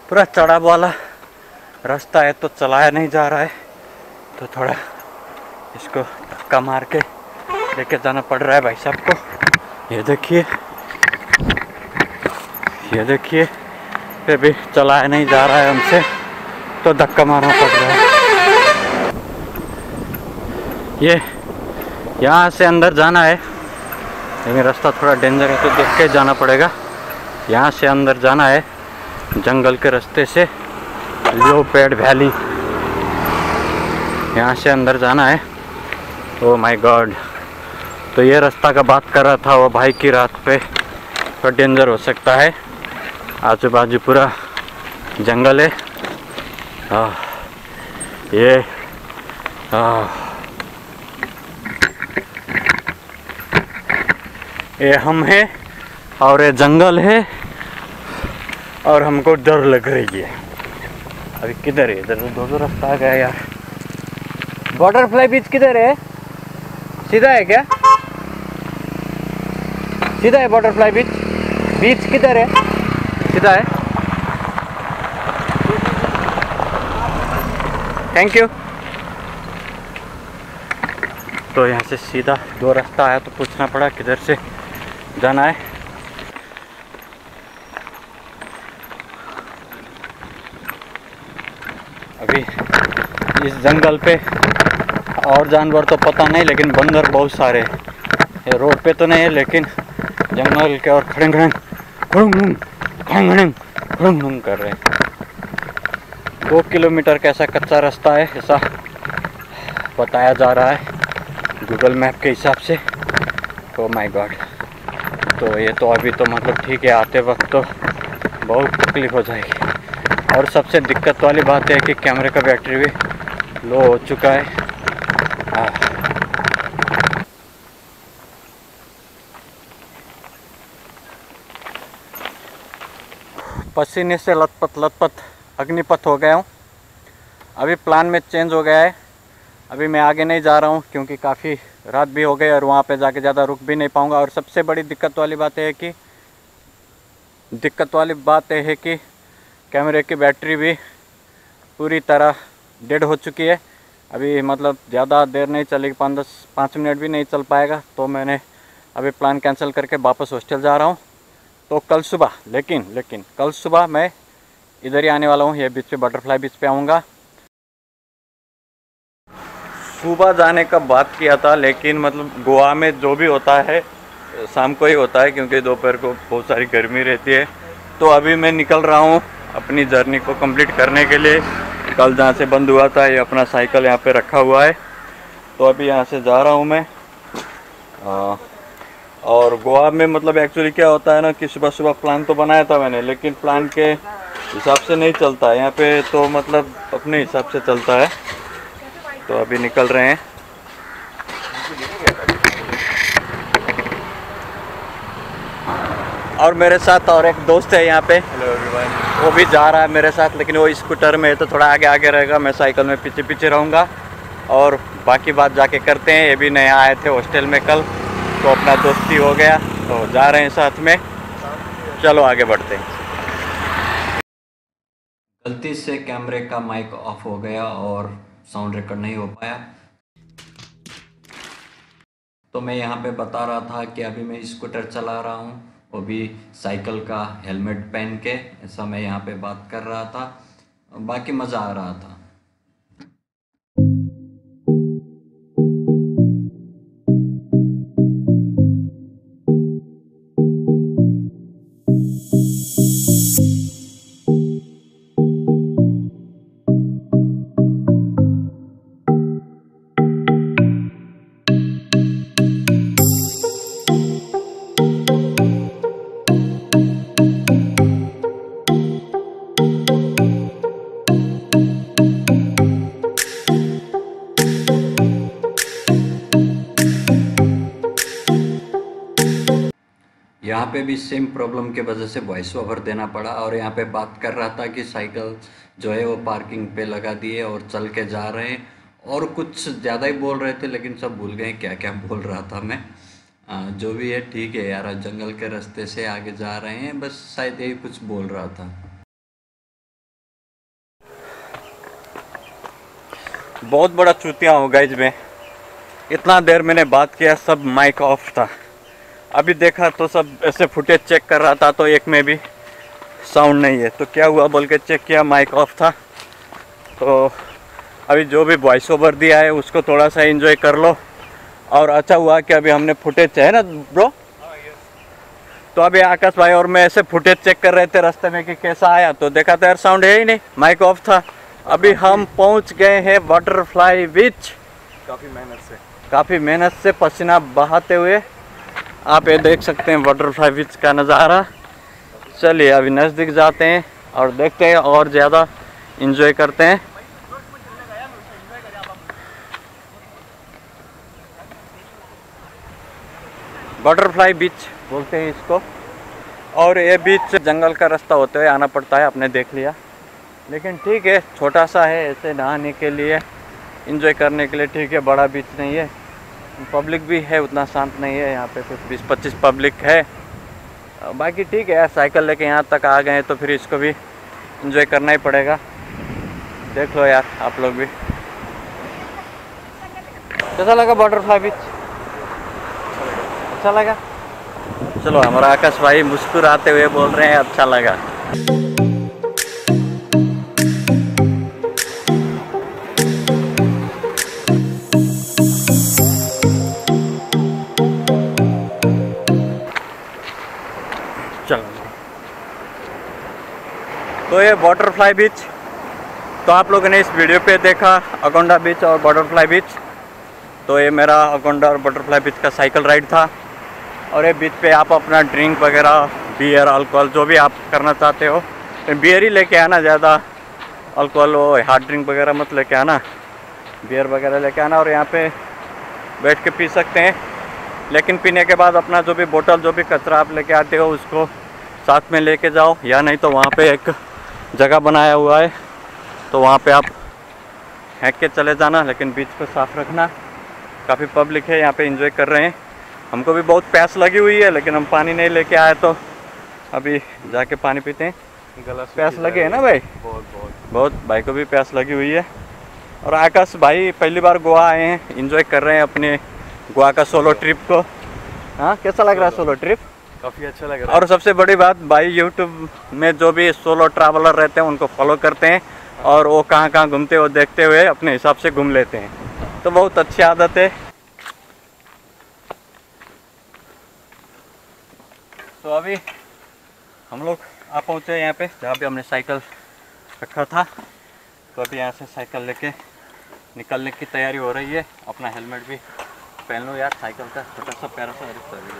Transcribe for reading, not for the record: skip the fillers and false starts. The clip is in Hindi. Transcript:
पूरा चढ़ाव वाला रास्ता है तो चलाया नहीं जा रहा है, तो थोड़ा इसको धक्का मार के लेके जाना पड़ रहा है भाई साहब को। ये देखिए फिर भी चलाया नहीं जा रहा है हमसे, तो धक्का मारना पड़ रहा है। ये यहाँ से अंदर जाना है, लेकिन रास्ता थोड़ा डेंजर है तो देख के जाना पड़ेगा। यहाँ से अंदर जाना है जंगल के रास्ते से, लियोपेड वैली, यहाँ से अंदर जाना है। ओह माय गॉड, तो ये रास्ता का बात कर रहा था वो भाई की, रात पे तो डेंजर हो सकता है, आजू बाजू पूरा जंगल है। ये हम है और ये जंगल है और हमको डर लग रही है। अभी किधर है? इधर तो दो रास्ता आ गया यार। बटरफ्लाई बीच किधर है? सीधा है क्या? सीधा है बटरफ्लाई बीच? बीच किधर है? सीधा है? Thank you. तो यहाँ से सीधा दो रास्ता आया तो पूछना पड़ा किधर से जाना है। अभी इस जंगल पे और जानवर तो पता नहीं, लेकिन बंदर बहुत सारे हैं। रोड पे तो नहीं है लेकिन जंगल के और खड़ंग कर रहे हैं। 2 किलोमीटर का ऐसा कच्चा रास्ता है, ऐसा बताया जा रहा है गूगल मैप के हिसाब से। ओह माय गॉड, तो ये तो अभी तो मतलब ठीक है, आते वक्त तो बहुत तकलीफ हो जाएगी। और सबसे दिक्कत वाली बात है कि कैमरे का बैटरी भी लो हो चुका है। पसीने से लथपथ अग्निपथ हो गया हूँ। अभी प्लान में चेंज हो गया है, अभी मैं आगे नहीं जा रहा हूँ क्योंकि काफ़ी रात भी हो गई और वहाँ पे जाके ज़्यादा रुक भी नहीं पाऊँगा। और सबसे बड़ी दिक्कत वाली बात है कि कैमरे की बैटरी भी पूरी तरह डेड हो चुकी है। अभी मतलब ज़्यादा देर नहीं चलेगी, 5 मिनट भी नहीं चल पाएगा। तो मैंने अभी प्लान कैंसिल करके वापस हॉस्टल जा रहा हूँ। तो कल सुबह लेकिन कल सुबह मैं इधर ही आने वाला हूँ, ये बीच पे बटरफ्लाई बीच पे आऊँगा। सुबह जाने का बात किया था, लेकिन मतलब गोवा में जो भी होता है शाम को ही होता है क्योंकि दोपहर को बहुत सारी गर्मी रहती है। तो अभी मैं निकल रहा हूँ अपनी जर्नी को कंप्लीट करने के लिए। कल जहाँ से बंद हुआ था, ये अपना साइकिल यहाँ पे रखा हुआ है, तो अभी यहाँ से जा रहा हूँ मैं। और गोवा में मतलब एक्चुअली क्या होता है ना कि सुबह सुबह प्लान तो बनाया था मैंने, लेकिन प्लान के हिसाब से नहीं चलता है यहाँ पे, तो मतलब अपने हिसाब से चलता है। तो अभी निकल रहे हैं। और मेरे साथ और एक दोस्त है यहाँ पे, वो भी जा रहा है मेरे साथ, लेकिन वो स्कूटर में है तो थोड़ा आगे आगे रहेगा, मैं साइकिल में पीछे पीछे रहूँगा। और बाकी बात जाके करते हैं। ये भी नया आए थे हॉस्टल में कल, तो अपना दोस्ती हो गया, तो जा रहे हैं साथ में। चलो आगे बढ़ते हैं। गलती से कैमरे का माइक ऑफ हो गया और साउंड रिकॉर्ड नहीं हो पाया। तो मैं यहाँ पे बता रहा था कि अभी मैं स्कूटर चला रहा हूँ, वो भी साइकिल का हेलमेट पहन के, ऐसा मैं यहाँ पे बात कर रहा था। बाकी मज़ा आ रहा था। यहाँ पे भी सेम प्रॉब्लम के वजह से वॉइस ओवर देना पड़ा। और यहाँ पे बात कर रहा था कि साइकिल जो है वो पार्किंग पे लगा दिए और चल के जा रहे हैं, और कुछ ज़्यादा ही बोल रहे थे, लेकिन सब भूल गए क्या क्या बोल रहा था मैं। जो भी है ठीक है यार, जंगल के रास्ते से आगे जा रहे हैं, बस शायद यही कुछ बोल रहा था। बहुत बड़ा चूतिया हो गाइज में। इतना देर मैंने बात किया, सब माइक ऑफ था। अभी देखा तो सब ऐसे फुटेज चेक कर रहा था तो एक में भी साउंड नहीं है। तो क्या हुआ बोल के चेक किया, माइक ऑफ था। तो अभी जो भी वॉइस ओवर दिया है उसको थोड़ा सा एंजॉय कर लो। और अच्छा हुआ कि अभी हमने फुटेज है ना ब्रो, तो अभी आकाश भाई और मैं ऐसे फुटेज चेक कर रहे थे रास्ते में कि कैसा आया, तो देखा तो यार साउंड है ही नहीं, माइक ऑफ था। अभी हम पहुंच गए हैं बटरफ्लाई बीच। काफ़ी मेहनत से पसीना बहाते हुए आप ये देख सकते हैं बटरफ्लाई बीच का नज़ारा। चलिए अभी नज़दीक जाते हैं और देखते हैं और ज़्यादा इंजॉय करते हैं। बटरफ्लाई बीच बोलते हैं इसको। और ये बीच जंगल का रास्ता होते हुए आना पड़ता है, आपने देख लिया। लेकिन ठीक है, छोटा सा है, ऐसे नहाने के लिए, इंजॉय करने के लिए ठीक है। बड़ा बीच नहीं है, पब्लिक भी है उतना शांत नहीं है यहाँ पे, कुछ 20-25 पब्लिक है। बाकी ठीक है यार, साइकिल लेके यहाँ तक आ गए हैं तो फिर इसको भी इंजॉय करना ही पड़ेगा। देख लो यार आप लोग भी। कैसा लगा बटरफ्लाई बीच? अच्छा लगा? चलो, हमारा आकाश भाई मुस्कुराते हुए बोल रहे हैं अच्छा लगा। चलो, तो ये बटरफ्लाई बीच, तो आप लोगों ने इस वीडियो पे देखा अगोंडा बीच और बटरफ्लाई बीच। तो ये मेरा अगोंडा और बटरफ्लाई बीच का साइकिल राइड था। और ये बीच पे आप अपना ड्रिंक वगैरह, बियर, अल्कोहल जो भी आप करना चाहते हो, तो बियर ही लेके आना, ज़्यादा अल्कोहल वो हार्ड ड्रिंक वगैरह मत लेके आना, बियर वगैरह लेके आना। और यहाँ पे बैठ के पी सकते हैं, लेकिन पीने के बाद अपना जो भी बोतल, जो भी कचरा आप लेके आते हो उसको साथ में लेके जाओ, या नहीं तो वहाँ पे एक जगह बनाया हुआ है तो वहाँ पे आप फेंक के चले जाना, लेकिन बीच को साफ़ रखना। काफ़ी पब्लिक है यहाँ पे, एंजॉय कर रहे हैं। हमको भी बहुत प्यास लगी हुई है, लेकिन हम पानी नहीं लेके आए, तो अभी जाके पानी पीते हैं। प्यास लगे है ना भाई? बहुत भाई को भी प्यास लगी हुई है। और आकाश भाई पहली बार गोवा आए हैं, एंजॉय कर रहे हैं अपने गोवा का सोलो ट्रिप को। हाँ, कैसा लग रहा है सोलो ट्रिप? काफ़ी अच्छा लग रहा है। और सबसे बड़ी बात, भाई यूट्यूब में जो भी सोलो ट्रैवलर रहते हैं उनको फॉलो करते हैं, और वो कहाँ घूमते हैं वो देखते हुए अपने हिसाब से घूम लेते हैं, तो बहुत अच्छी आदत है। तो अभी हम लोग आ पहुँचे यहाँ पे जहाँ पे हमने साइकिल रखा था। तो अभी यहाँ से साइकिल लेके निकलने की तैयारी हो रही है। अपना हेलमेट भी पहन लो यार, साइकिल का छोटा सा प्यारा सा।